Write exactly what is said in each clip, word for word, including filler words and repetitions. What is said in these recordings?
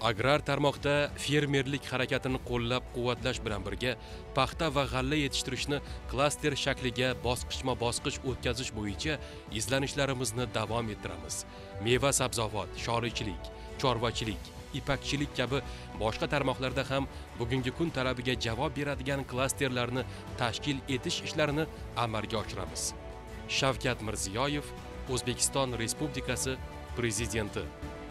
Agrar tarmoqda fermerlik harakatini qo'llab-quvvatlash bilan birga paxta va g'alla yetishtirishni klaster shakliga bosqichma-bosqich o'tkazish bo'yicha izlanishlarimizni davom ettiramiz. Meva-sabzavot, chorvachilik, chorvachilik, ipakchilik kabi boshqa tarmoqlarda ham bugungi kun talabiga javob beradigan klasterlarni tashkil etish ishlarini amalga oshiramiz. Shavkat Mirziyoyev, O'zbekiston Respublikasi Prezidenti.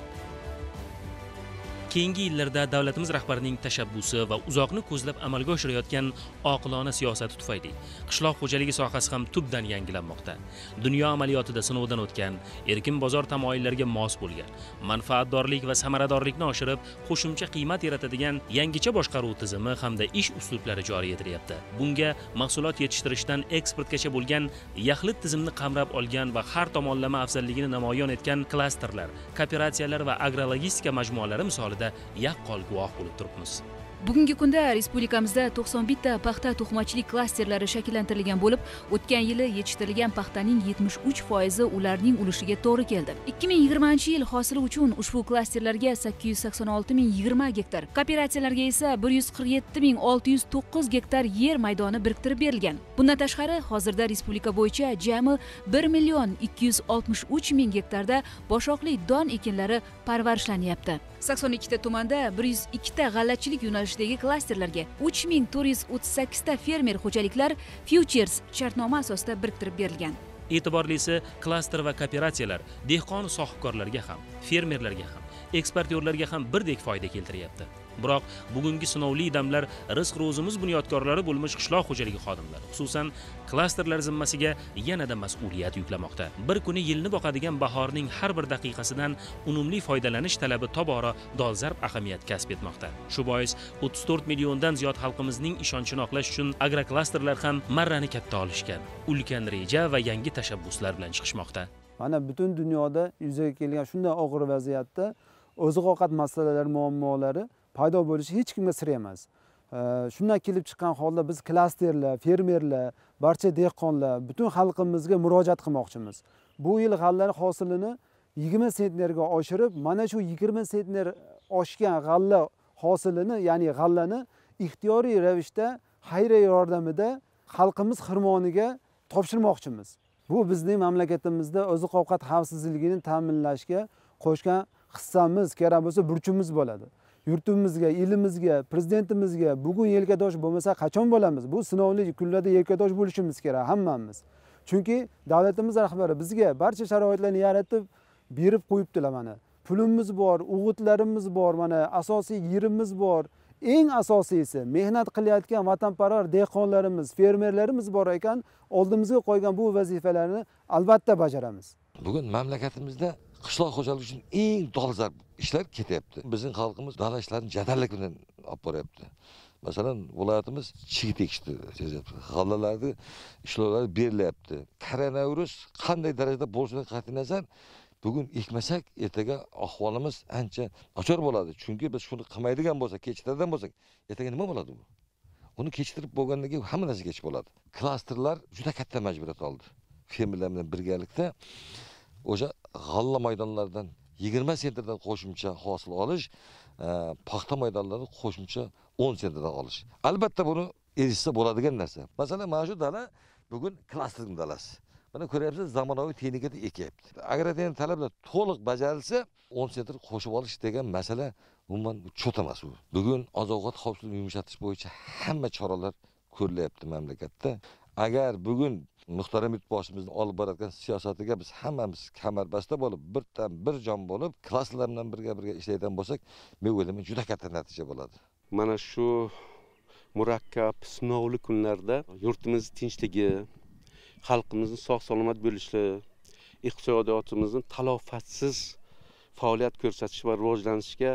Keyingi yillarda davlatimiz rahbarining tashabbusi va uzoqni ko'zlab amalga oshirayotgan oqilona siyosati tufayli qishloq xo'jaligi sohasi ham tubdan yangilanmoqda. Dunyo amaliyotida sinovdan o'tgan, erkin bozor tamoyillariga mos bo'lgan, manfaatdorlik va samaradorlikni oshirib, qo'shimcha qiymat yaratadigan yangicha boshqaruv tizimi hamda ish uslublari joriy etilyapti. Bunga mahsulot yetishtirishdan eksportgacha bo'lgan yaxlit tizimni qamrab olgan va har tomonlama afzalligini namoyon etgan klasterlar, kooperatsiyalar va agrologistika majmualari misolida yaqqol guvoh bo'lib turibmiz. Bugungi kunda respublikamizda to'qson bitta paxta to'qimachilik klasterlari shakllantirilgan bo'lib, o'tgan yili yetishtirilgan paxtaning yetmish uch foizi ularning ulushiga to'g'ri keldi. ikki ming yigirmanchi yil hosili uchun ushbu klasterlarga sakkiz yuz sakson olti ming yigirma gektar, kooperatsiyalarga esa bir yuz qirq yetti ming olti yuz to'qqiz gektar yer maydoni biriktirib berilgan. Bundan tashqari, hozirda respublika bo'yicha jami bir million ikki yuz oltmish uch ming gektarda boshoqli don ekinlari parvarishlanyapti. sakson ikkita tumanda bir yuz ikkita g'allachilik yo'nalishidagi klasterlarga uch ming to'rt yuz o'ttiz sakkiz ta fermer xo'jaliklar futures shartnoma asosida biriktirib berilgan. E'tiborlisi, klaster va kooperatsiyalar dehqon sohibkorlarga ham, fermerlarga ham, eksportyorlarga ham birdek foyda keltiryapti. Biroq bugungi sinovli damlar rizq ro'zimiz bunyodkorlari bo'lmish qishloq xo'jaligi xodimlari, xususan klasterlar zimmasiga yanada mas'uliyat yuklamoqda. Bir kuni yilni boqadigan bahorning har bir daqiqasidan unumli foydalanish talabi tobora dolzarb ahamiyat kasb etmoqda. Shu bois o'ttiz to'rt milliondan ziyod xalqimizning ishonchini oqlash uchun agroklasterlar ham marrani katta olishgan, ulkan reja va yangi tashabbuslar bilan chiqishmoqda. Mana butun dunyoda yuzaga kelgan shunday og'ir vaziyatda oziq-ovqat masalalari, muammolari paydo bo'lishi hech kimga sir emas. Shundan kelib chiqqan holda biz klasterlar, fermerlar, barcha dehqonlar, butun xalqimizga murojaat qilmoqchimiz. Bu yil g'alla hosilini yigirma sentnerga oshirib, mana shu yigirma sentner oshgan g'alla hosilini, ya'ni g'allani ixtiyoriy ravishda xayriya yordamida xalqimiz xirmoniga topshirmoqchimiz. Bu bizning mamlakatimizda oziq-ovqat xavfsizligini ta'minlashga qo'shgan hissamiz, kerak bo'lsa burchimiz bo'ladi. Yurtimizga, elimizga, prezidentimizga bugun yelkadosh bo'lmasa qachon bo'lamiz? Bu sinovli kunlarda yelkadosh bo'lishimiz kerak hammamiz. Chunki davlatimiz rahbari bizga barcha sharoitlarni yaratib berib qo'yibdilar mana. Pulimiz bor, o'g'itlarimiz bor, mana asosiy yerimiz bor. Eng asosiysi mehnat qilayotgan vatanparvar dehqonlarimiz, fermerlarimiz bor ekan, oldimizga qo'ygan bu vazifalarni albatta bajaramiz. Bugun mamlakatimizda qishloq xo'jaligi uchun eng dolzarb ishlar ketyapti. Bizning xalqimiz dala ishlarini jadallik bilan olib boryapti. Masalan, viloyatimiz chigit ekishdi, g'allalarni ishlovlari berilyapti. Koronavirus qanday darajada bo'lishidan qat'iy nazar, bugun ekmasak, ertaga ahvolimiz ancha nachar bo'ladi. Chunki biz shuni qilmaydigan bo'lsak, kechtiradigan bo'lsak, ertaga nima bo'ladi bu? Uni kechtirib bo'lgandan keyin hamma narsa kech bo'ladi. Klasterlar juda katta majburiyat oldi. Fermerlar bilan birgalikda o'sha g'alla maydonlaridan yigirma sentrdan qo'shimcha hosil olish, paxta maydonlaridan qo'shimcha o'n sentrdan olish. Albatta buni erishsa bo'ladigan narsa. Masalan, mana shu dala bugun klasterning dalasi. Mana ko'ryapsiz, zamonaviy texnikada ekyapti. Agar endi talablar to'liq bajarilsa, o'n sentr qo'shib olish degan masala umuman cho't emas u. Bugun oziq-ovqat xavfsizligini yumshatish bo'yicha hamma choralar ko'rilyapti mamlakatda. Agar bugun muhtaram yurtboshimizning olib borayotgan siyosatiga biz hammamiz kamarbasta bo'lib, birdan bir jon bo'lib, klasterlar bilan birga birga ishlaydigan bo'lsak, men o'ylayman juda katta natija bo'ladi. Mana shu murakkab, sinovli kunlarda yurtimiz tinchligi, xalqimizning sog'-salomat bo'lishi, iqtisodiyotimizning talofatsiz faoliyat ko'rsatish va rivojlanishiga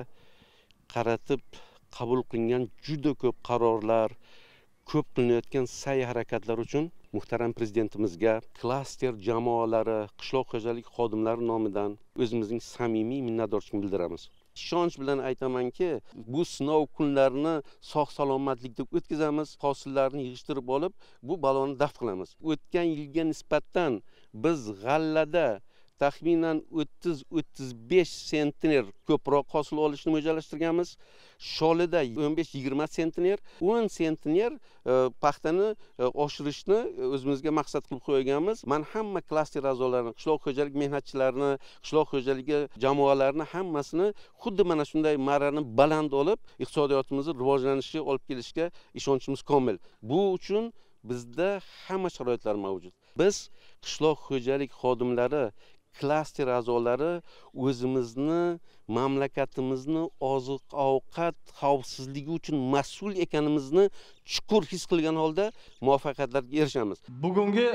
qaratib qabul qilingan juda ko'p qarorlar, ko'p qilinayotgan sa'y harakatlar uchun muhtaram prezidentimizga, klaster jamoalari, qishloq xo'jaligi xodimlari nomidan o'zimizning samimiy minnatdorchilik bildiramiz. Ishonch bilan aytamanki, bu sinov kunlarini sog'-salomatlikda o'tkazamiz, hosillarni yig'ishtirib olib, bu baloni daf qilamiz. O'tgan yilga nisbatan biz g'allada taxminan o'ttiz o'ttiz besh sentner ko'proq hosil olishni mo'ljallashtirganmiz. Sholida o'n besh yigirma sentner, o'n sentner paxtani oshirishni o'zimizga maqsad qilib qo'yganmiz. Men hamma klaster a'zolarini, qishloq xo'jalik mehnatchilarini, qishloq xo'jaligi jamoalarini hammasini xuddi mana shunday marrani baland olib, iqtisodiyotimizni rivojlanishiga olib kelishga ishonchimiz komil. Bu uchun bizda hamma sharoitlar mavjud. Biz qishloq xo'jalik xodimlari, klaster a'zolari o'zimizni, mamlakatimizni oziq-ovqat xavfsizligi uchun mas'ul ekanimizni chuqur his qilgan holda muvaffaqiyatlarga erishamiz. Bugungi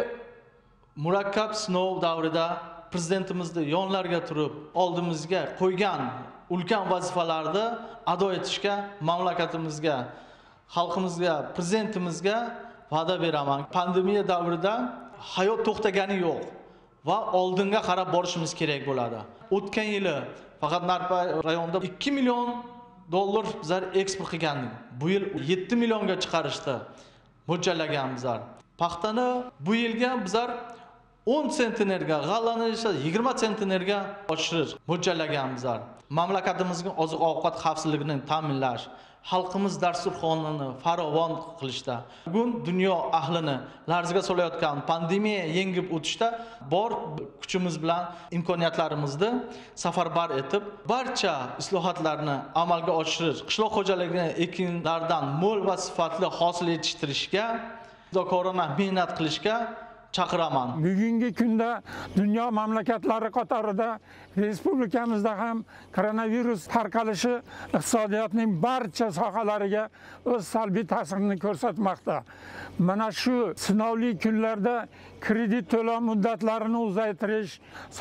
murakkab sinov davrida prezidentimizni yonlarga turib, oldimizga qo'ygan ulkan vazifalarni ado etishga, mamlakatimizga, xalqimizga, prezidentimizga va'da beraman. Pandemiya davrida hayot to'xtagani yo'q va oldinga qarab borishimiz kerak bo'ladi. O'tgan yili faqat Narpa rayonida ikki million dollar bizlar eksport qilgandik. Bu yil yetti millionga chiqarishdi. Mo'ljallaganmizlar. Paxtani bu yilga bizlar o'n sentnerga, g'allani esa yigirma sentnerga oshirish mo'ljallaganmizlar. Mamlakatimizning oziq-ovqat xavfsizligini ta'minlash, xalqimiz dasturxonini farovon qilishda, bugun dunyo ahlini larzaga solayotgan pandemiya yengib o'tishda bor kuchimiz bilan imkoniyatlarimizni safarbar etib, barcha islohotlarni amalga oshirish, qishloq xo'jaligini ekinlardan mo'l va sifatli hosil yetishtirishga, dokorona mehnat qilishga chaqiraman. Bugungi kunda dunyo mamlakatlari qatorida respublikamizda ham koronavirus tarqalishi iqtisodiyotning barcha sohalariga o'z salbiy ta'sirini ko'rsatmoqda. Mana shu sinovli kunlarda kredit to'lov muddatlarini uzaytirish,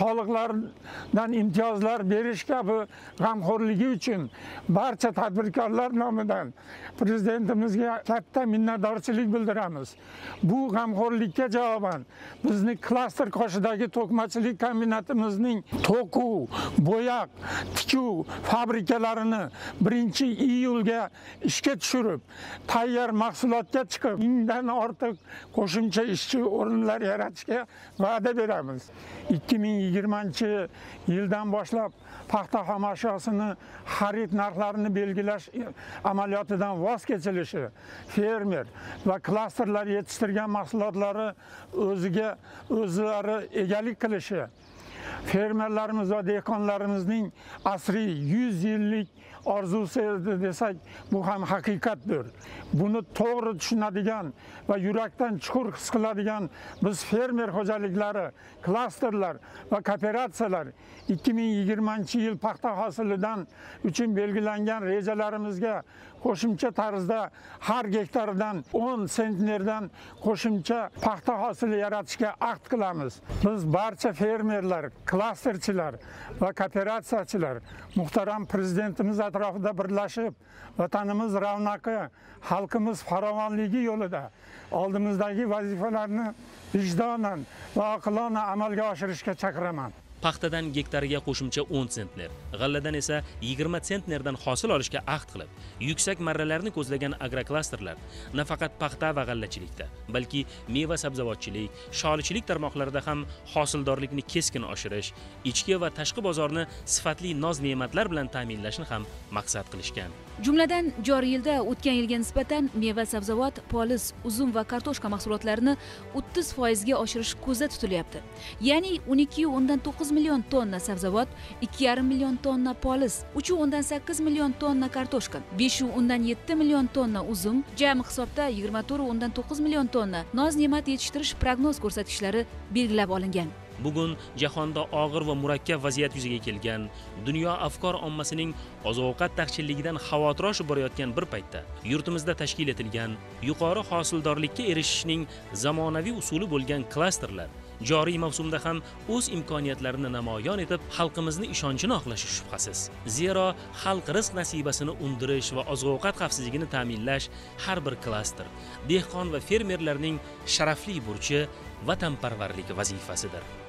soliqlardan imtiyozlar berish kabi g'amxo'rligi uchun barcha tadbirkorlar nomidan prezidentimizga katta minnatdorchilik bildiramiz. Bu g'amxo'rlikka javoban bizni klaster qoshidagi to'qimachilik kombinatimizning to'quv, bo'yoq, tikuv fabrikalarini birinchi iyulga ishga tushirib, tayyor mahsulotga chiqib, mingdan ortiq qo'shimcha ishchi o'rinlar yaratishga va'da beramiz. ikki ming yigirmanchi yildan boshlab paxta xomashyosini xarid narxlarini belgilash amaliyotidan voz kechilishi, fermer va klasterlar yetishtirgan mahsulotlari o'ziga o'zlari egalik qilishi, fermerlarimiz va dehqonlarimizning asriy yuz yillik orzusi desak, bu ham haqiqatdir. Buni to'g'ri tushunadigan va yurakdan chuqur his qiladigan biz fermer xo'jaliklari, klasterlar va kooperatsiyalar ikki ming yigirmanchi yil paxta hosilidan uchun belgilangan rejalarimizga qo'shimcha tarzda har gektardan o'n sentnerdan qo'shimcha paxta hosili yaratishga ahd qilamiz. Biz barcha fermerlar, klasterchilar va kooperatsiyachilar muhtaram prezidentimiz atrofida birlashib, vatanimiz ravnaqi, xalqimiz farovonligi yo'lida oldimizdagi vazifalarni vijdonan va oqilona amalga oshirishga chaqiraman. Paxtadan gektariga qo'shimcha o'n sentner, g'alladan esa yigirma sentnerdan hosil olishga ahd qilib, yuksak marralarni ko'zlagan agroklasterlar nafaqat paxta va g'allachilikda, balki meva sabzavotchilik, sholichilik tarmoqlarida ham hosildorlikni keskin oshirish, ichki va tashqi bozorni sifatli noz-ne'matlar bilan ta'minlashni ham maqsad qilishgan. Jumladan, joriy yilda o'tgan yilga nisbatan meva sabzavot, poliz, uzum va kartoshka mahsulotlarini o'ttiz foizga oshirish ko'zda tutilyapti. Ya'ni o'n ikki o'ndan to'qqiz million tonna sabzavot, ikki yarim million tonna poliz, uch o'ndan sakkiz million tonna kartoshka, besh o'ndan yetti million tonna uzum, jami hisobda yigirma to'rt o'ndan to'qqiz million tonna noz-ne'mat yetishtirish prognoz ko'rsatkichlari belgilab olingan. Bugun jahonda og'ir va murakkab vaziyat yuzaga kelgan, dunyo afkor ommasining oziq-ovqat taqchilligidan xavotir oshib borayotgan bir paytda yurtimizda tashkil etilgan yuqori hosildorlikka erishishning zamonaviy usuli bo'lgan klasterlar joriy mavsumda ham o'z imkoniyatlarini namoyon etib, xalqimizni ishonchini oqlashi shubhasiz. Zero xalq rizq nasibasini undirish va oziq-ovqat xavfsizligini ta'minlash har bir klaster, dehqon va fermerlarning sharafli burchi, vatanparvarlik vazifasidir.